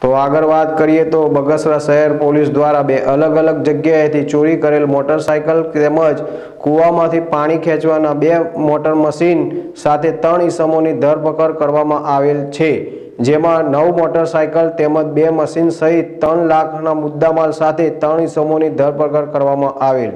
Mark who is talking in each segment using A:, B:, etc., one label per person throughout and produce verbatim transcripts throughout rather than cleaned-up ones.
A: तो आगर बात करिए तो बगसरा शहर पुलिस द्वारा बे अलग अलग जग्याएथी चोरी करेल मोटरसाइकल तेमज कूवामांथी पाणी खेंचवाना बे मोटर मशीन साथे त्रण ईसमोनी धरपकड़ करवामां आवेल छे, जेमां नौ मोटरसाइकल तेमज बे मशीन सहित त्रण लाखना मुद्दामाल साथे त्रण ईसमोनी धरपकड़ करवामां आवेल।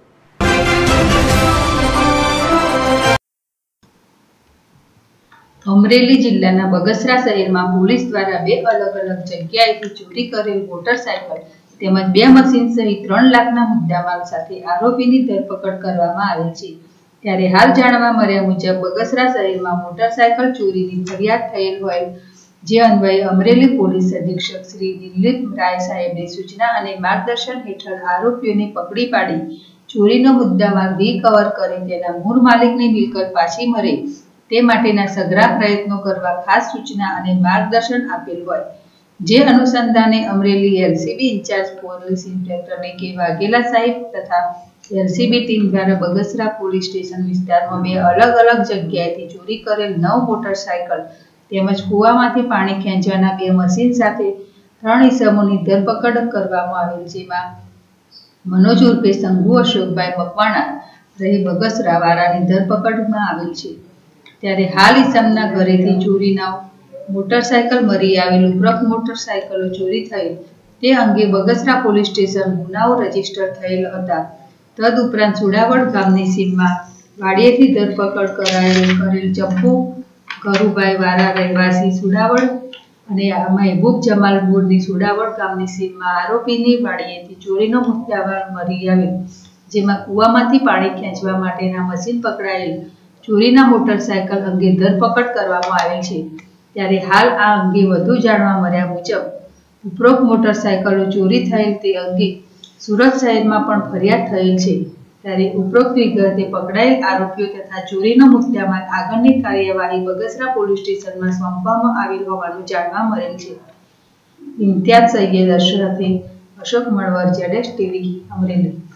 B: अमरेली जिल्लाना बगसरा शहेरमां पोलीस द्वारा बे अलग अलग जग्याएथी चोरी करेल मोटरसाइकल तेमज बे मशीन सहित त्रण लाखना मुद्दामाल साथे आरोपीनी धरपकड़ करवामां आवेल छे। त्यारे हाल जाणवा मळ्या मुजब बगसरा शहेरमां मोटरसाइकल चोरीनी फरियाद थयेल होय, जे अन्वये अमरेली पोलीस अधीक्षक श्री दिलीप राय साहेबनी सूचना अने मार्गदर्शन हेठळ आरोपीओने पकड़ी पाडी चोरीनो मुद्दामाल रिकवर करी तेना मूळ मालिकनी मिलकत पाછી मळे ते माटेना सघरा प्रयत्नो करवा खास सूचना अने मार्गदर्शन आपेल होय, जे अनुसंधाने Amreli LCB incharge police inspector K Vaghela साहेब तथा एलसीबी टीम द्वारा बगसरा पोलीस स्टेशन विस्तारमां बे अलग अलग जग्याएथी चोरी करेल नौ मोटरसाइकल तेमज कूवामांथी पाणी खेंचवाना बे मशीन साथे त्रण ईसमोनी धरपकड़ करवामां आवेल, जेमां मनोज उर्फे संघू अशोकभाई मकवाणा रही बगसरा वाळानी धरपकड़मां आवेल छे। त्यारे हाल ईसमना घरेथी चोरीना मोटरसाइकल मળી आवेल उपरोक्त मोटरसाइकलो चोरी थयेल ते अंगे बगसरा पोलीस स्टेशन गुनाओ रजिस्टर थयेल हता। तदुपरांत सुडावड़ गामनी सीममां वाडियेथी धरपकड़ कराયેલ करेल चंपू करुभाई वारा રહેવાસી सुडावड़ अने महबूब जमाल बोरनी सुडावड़ गामनी सीममां आरोपीनी वाडियेथी चोरीनो मुद्दामाल मળી आवेल, जेमां कूवामांथी पाणी खेंचवा माटेना मशीन पकड़ाયેલ चोरीना मोटरसाइकल अंगे धरपकड़ करवामां आवेल छे। त्यारे हाल आ अंगे वधु जाणवा मळ्या मुजब उपरोक्त मोटरसाइकलो चोरी थयेल ते अंगे सूरत शहेरमां पण फरियाद थयेल छे। त्यारे उपरोक्त विगते पकड़ाયેल आरोपीओ तथा चोरीनो मुद्दामाल आगळनी कार्यवाही बगसरा पोलीस स्टेशनमां सोंपवामां आवेल होવાનું जाणवा मळेल छे। इम्तियाज सैयद अशरफे अशोक मळवर, जेडेस टीवी, अमरेली।